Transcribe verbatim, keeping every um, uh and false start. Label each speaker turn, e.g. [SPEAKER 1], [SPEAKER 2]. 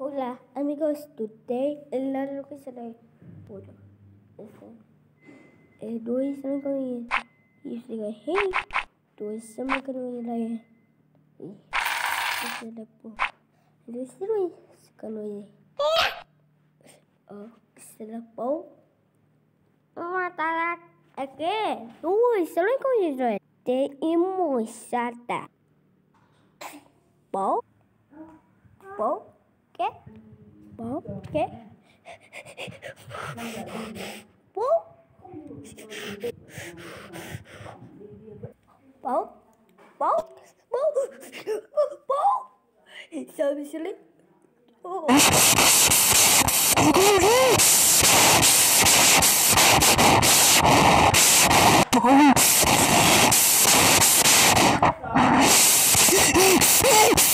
[SPEAKER 1] Hola amigos, today el largo que será por eh dois sama kami y diga hey dois sama kami lagi eh kita po dois dois kami oh kita po matar aqui dois sama kami lagi te imosata po po ¿qué? ¿Po? ¿Qué? ¿Po? ¿Po? ¿Po? ¿Po? ¿Po? ¿Sabes sila? Oh. Oh.